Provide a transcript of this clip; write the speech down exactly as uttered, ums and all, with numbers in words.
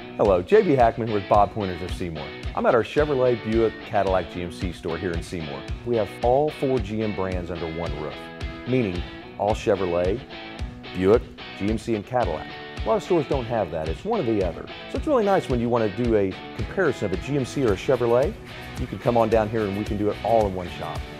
Hello, J B Hackman with Bob Pointers of Seymour. I'm at our Chevrolet, Buick, Cadillac, G M C store here in Seymour. We have all four G M brands under one roof, meaning all Chevrolet, Buick, G M C, and Cadillac. A lot of stores don't have that. It's one or the other. So it's really nice when you want to do a comparison of a G M C or a Chevrolet. You can come on down here and we can do it all in one shop.